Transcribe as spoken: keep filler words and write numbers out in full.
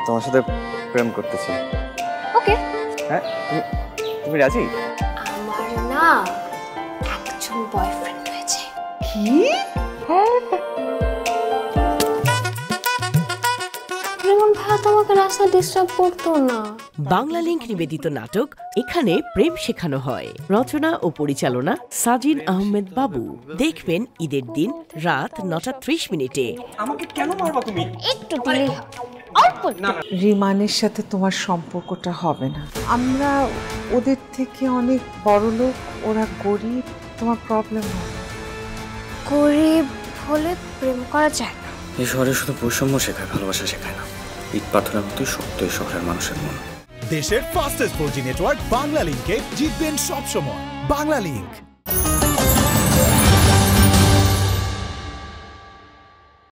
তোমার সাথে প্রেম করতেছি। ওকে। হ্যাঁ, তুমি তুমি রাজি? আমার না একজন বয়ফ্রেন্ড রয়েছে। কি? রেমন ভাইয়া তোমাকে রাস্তা ডিস্টার্ব করতো না। বাংলা লিংক নিবেদিত নাটক এখানে প্রেম শেখানো হয়। রচনা ও পরিচালনা সাজিন আহমেদ বাবু। দেখবেন ঈদের দিন রাত নটা ত্রিশ মিনিটে। আমাকে কেন মারবা তুমি? একটু দিলেই অল্প না। রিমানের সাথে তোমার সম্পর্কটা হবে না। আমরা ওদের থেকে অনেক বড় লোক, ওরা গরিব, তোমার প্রবলেম হবে। গরিব হলে প্রেম করা যায় না। এই শহরে শুধু বৈষম্য শেখায়, ভালোবাসা শেখায় না। ইট পাথরের মতোই শক্ত এই শহরের মানুষের মন। দেশের ফাস্টেস্ট ফোর জি নেটওয়ার্ক বাংলা লিংকে জিতবেন সবসময়। বাংলা লিংক।